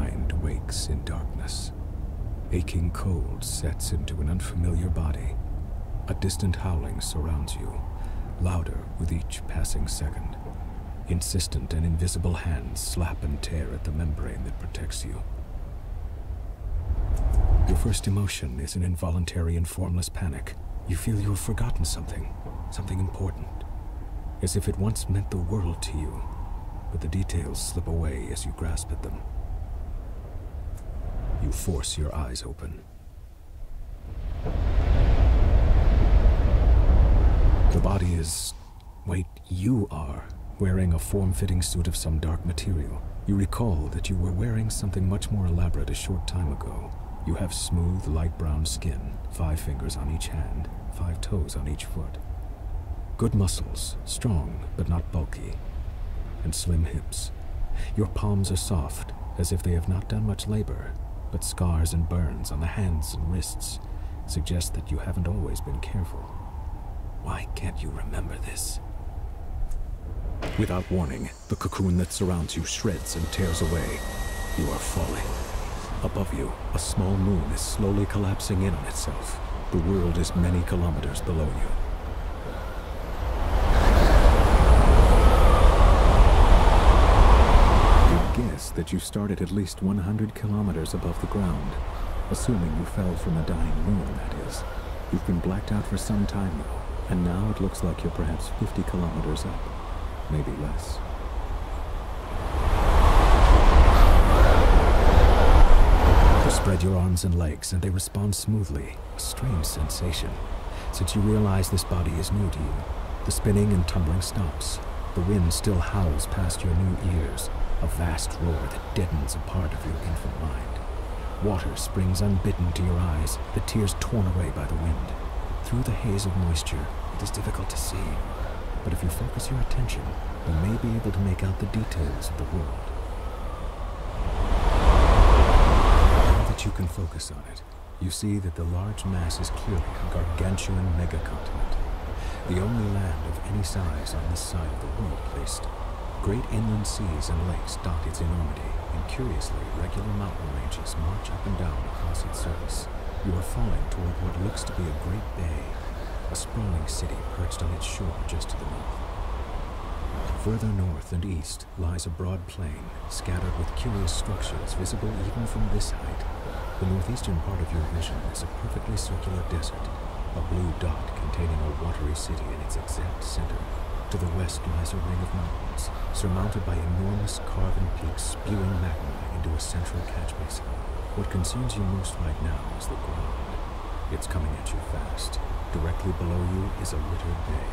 mind wakes in darkness. Aching cold sets into an unfamiliar body. A distant howling surrounds you, louder with each passing second. Insistent and invisible hands slap and tear at the membrane that protects you. Your first emotion is an involuntary and formless panic. You feel you have forgotten something important, as if it once meant the world to you, but the details slip away as you grasp at them. You force your eyes open. The body is... wait, you are wearing a form-fitting suit of some dark material. You recall that you were wearing something much more elaborate a short time ago. You have smooth, light brown skin, 5 fingers on each hand, 5 toes on each foot. Good muscles, strong but not bulky, and slim hips. Your palms are soft, as if they have not done much labor, but scars and burns on the hands and wrists suggest that you haven't always been careful. Why can't you remember this? Without warning, the cocoon that surrounds you shreds and tears away. You are falling. Above you, a small moon is slowly collapsing in on itself. The world is many kilometers below you. You'd guess that you started at least 100 kilometers above the ground, assuming you fell from a dying moon, that is. You've been blacked out for some time now, and now it looks like you're perhaps 50 kilometers up, maybe less. You spread your arms and legs, and they respond smoothly, a strange sensation. Since you realize this body is new to you, the spinning and tumbling stops. The wind still howls past your new ears, a vast roar that deadens a part of your infant mind. Water springs unbidden to your eyes, the tears torn away by the wind. Through the haze of moisture, it is difficult to see, but if you focus your attention, you may be able to make out the details of the world. You can focus on it. You see that the large mass is clearly a gargantuan megacontinent, the only land of any size on this side of the world, at least. Great inland seas and lakes dot its enormity, and curiously regular mountain ranges march up and down across its surface. You are falling toward what looks to be a great bay, a sprawling city perched on its shore just to the north. Further north and east lies a broad plain, scattered with curious structures visible even from this height. The northeastern part of your vision is a perfectly circular desert, a blue dot containing a watery city in its exact center. To the west lies a ring of mountains, surmounted by enormous carven peaks spewing magma into a central catch basin. What concerns you most right now is the ground. It's coming at you fast. Directly below you is a littered bay.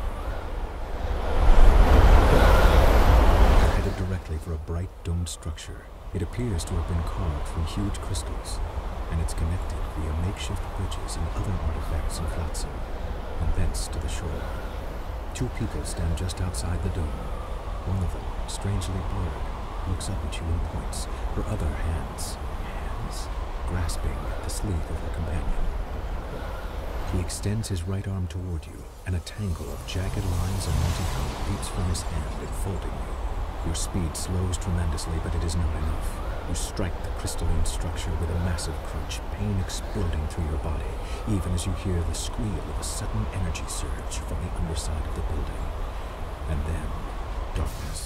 You're headed directly for a bright domed structure. It appears to have been carved from huge crystals, and it's connected via makeshift bridges and other artifacts in Flotsam, and thence to the shore. 2 people stand just outside the dome. One of them, strangely blurred, looks up at you and points, her other hands grasping at the sleeve of her companion. He extends his right arm toward you, and a tangle of jagged lines and multicolored leaps from his hand, enfolding you. Your speed slows tremendously, but it is not enough. You strike the crystalline structure with a massive crunch, pain exploding through your body, even as you hear the squeal of a sudden energy surge from the underside of the building. And then, darkness.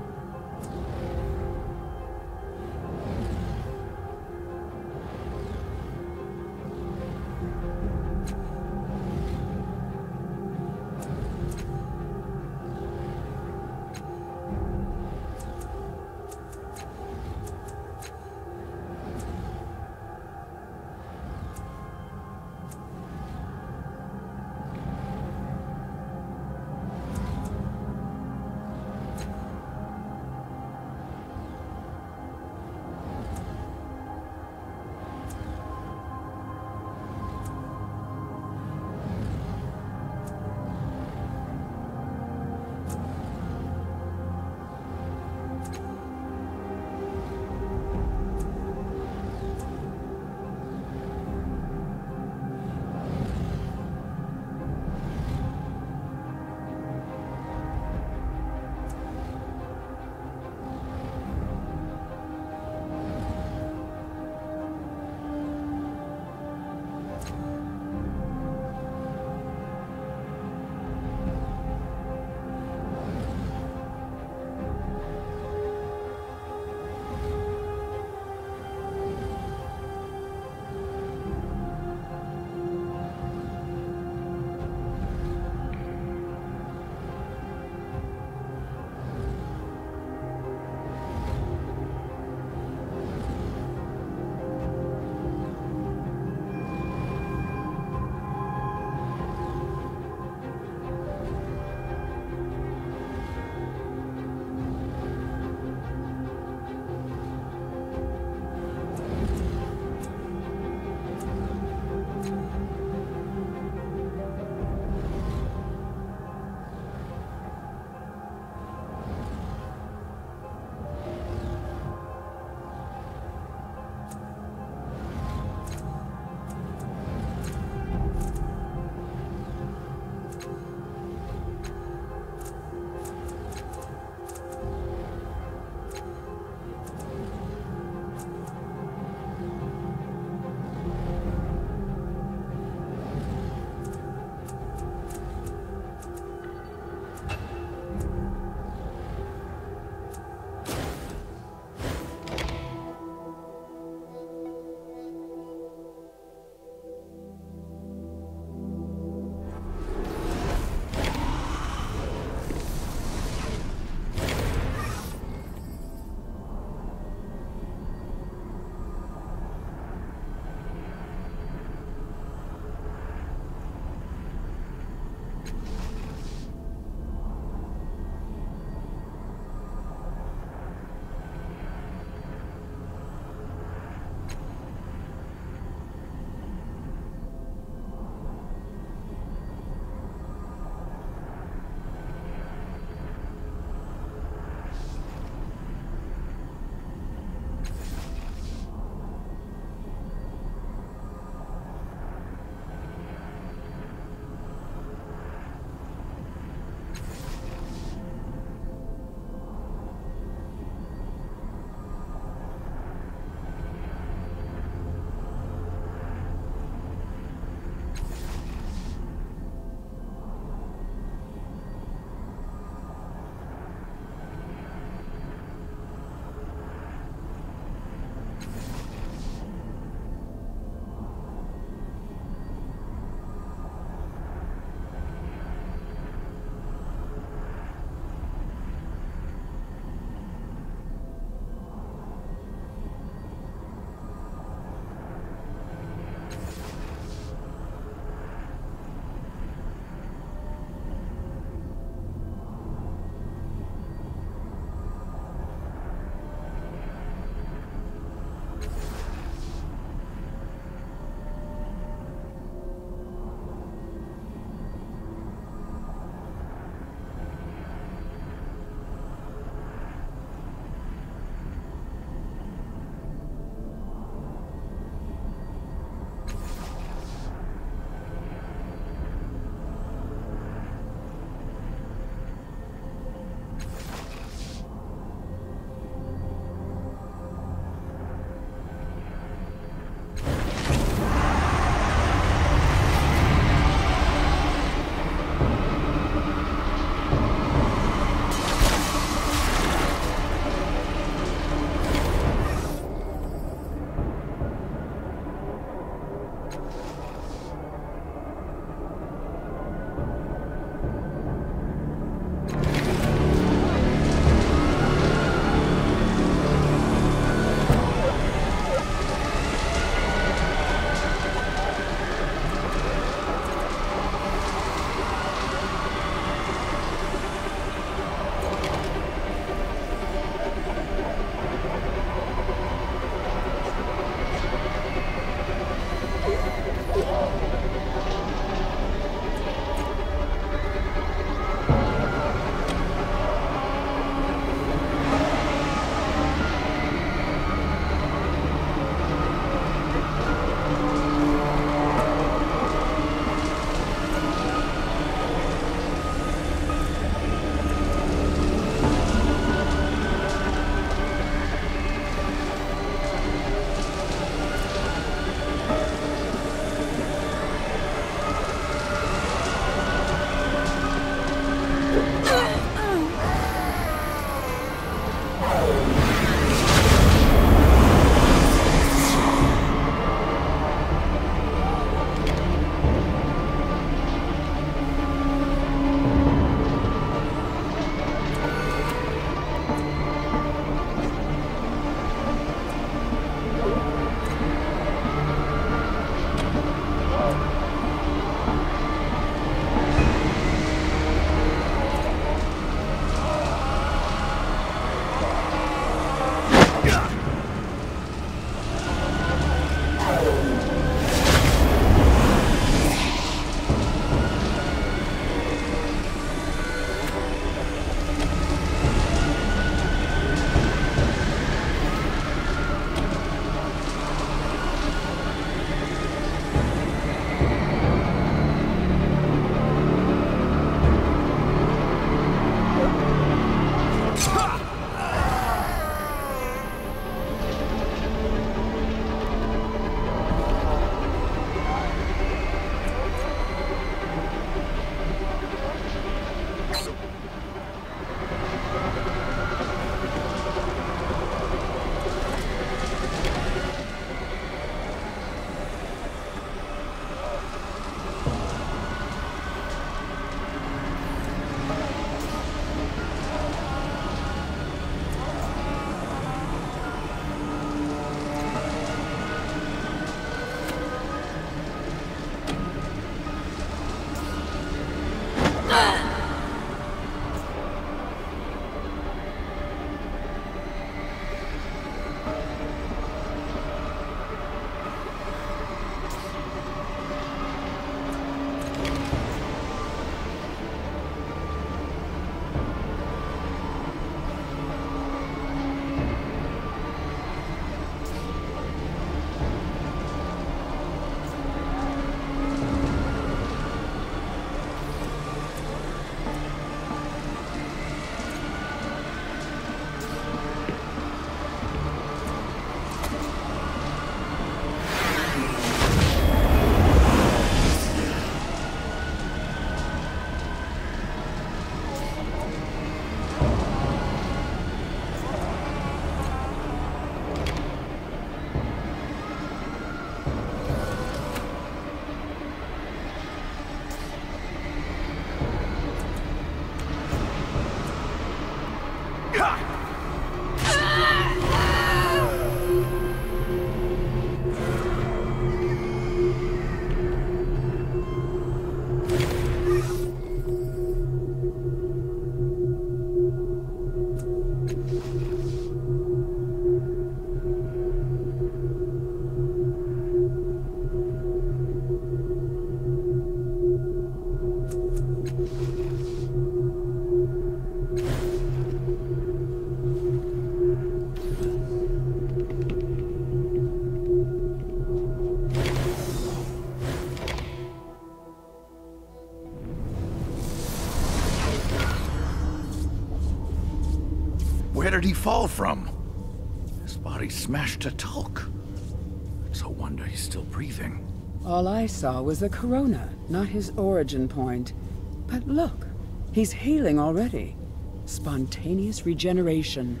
did he fall from? His body's smashed to talc. It's a wonder he's still breathing. All I saw was the corona, not his origin point. But look, he's healing already. Spontaneous regeneration.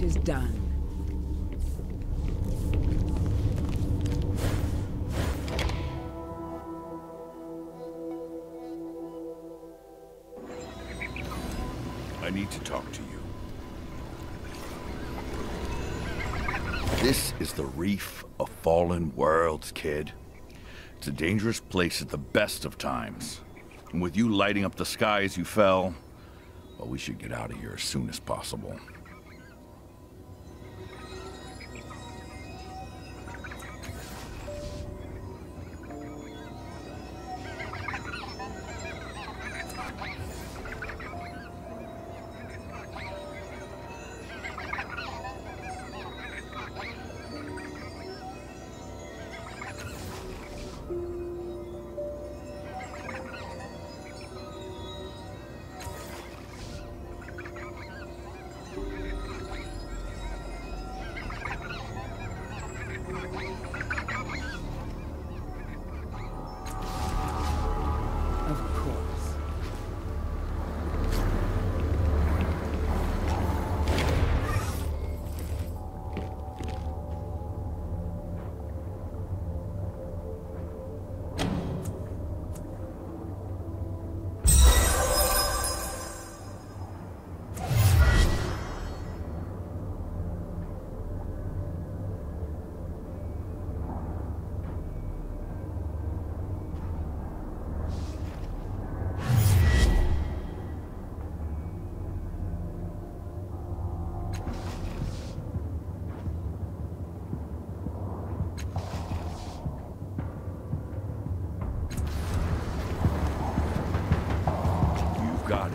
it is done. I need to talk to you. This is the Reef of Fallen Worlds, kid. It's a dangerous place at the best of times. And with you lighting up the sky as you fell, well, we should get out of here as soon as possible. Of course. You've got it.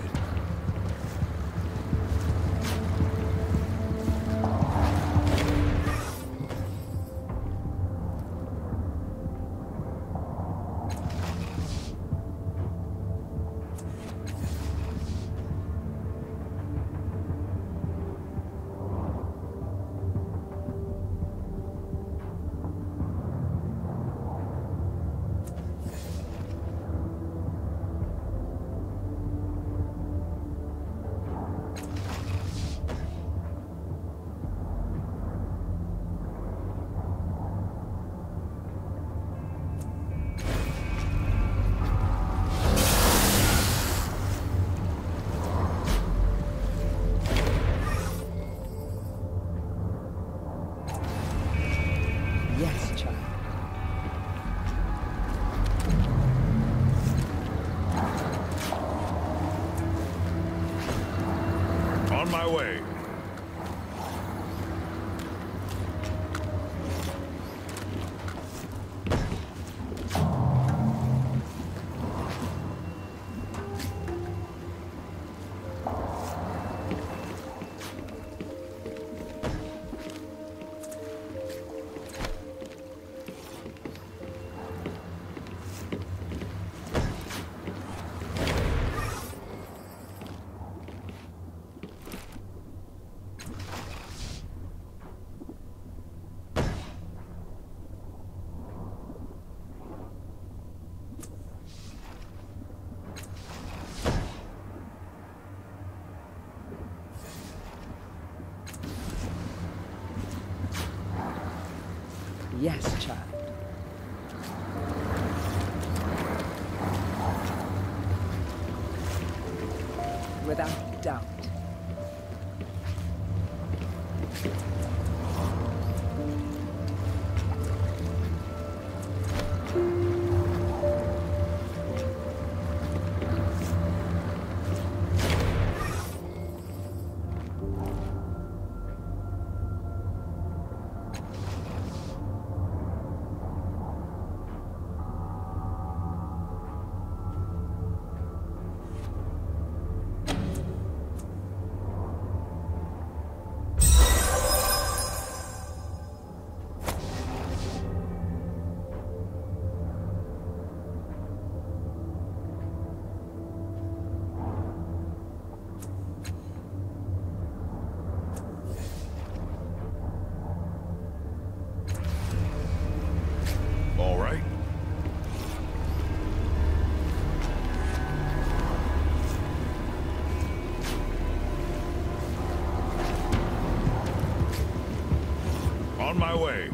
Yes, child. On my way. Yes, child. Without doubt. On my way.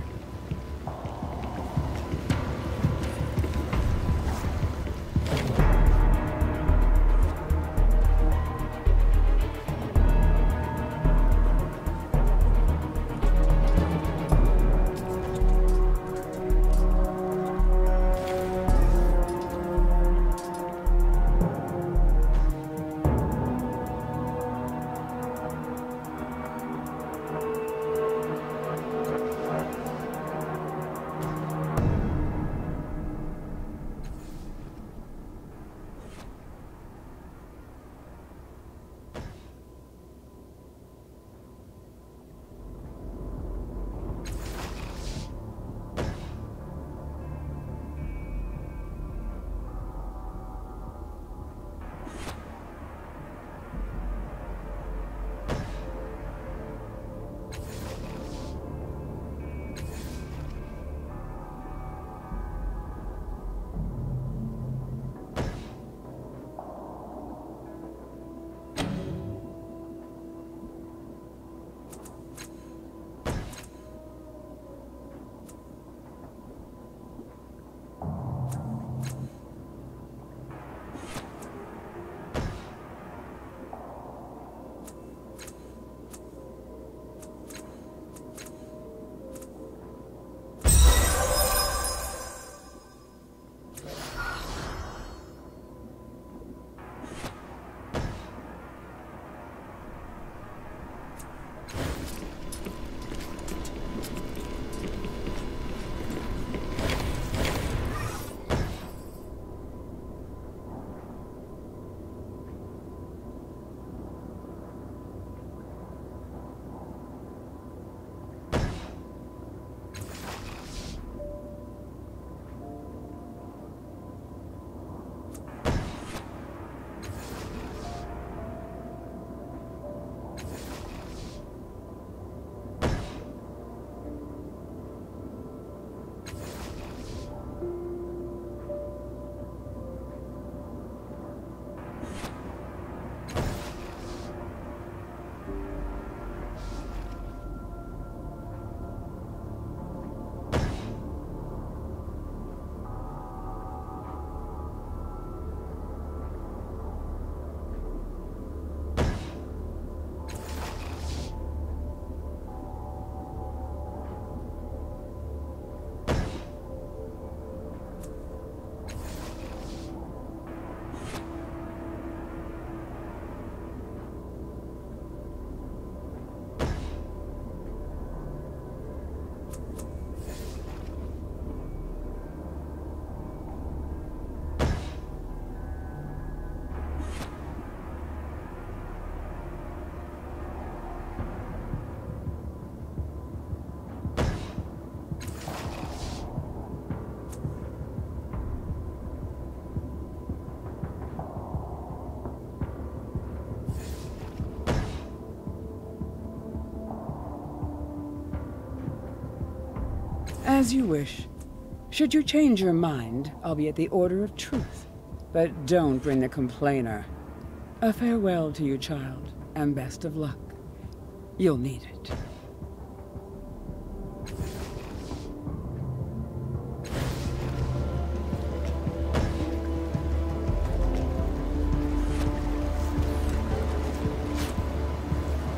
As you wish. Should you change your mind, I'll be at the Order of Truth. But don't bring the complainer. A farewell to you, child, and best of luck. You'll need it.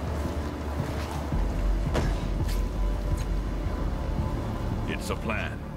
It's a plan.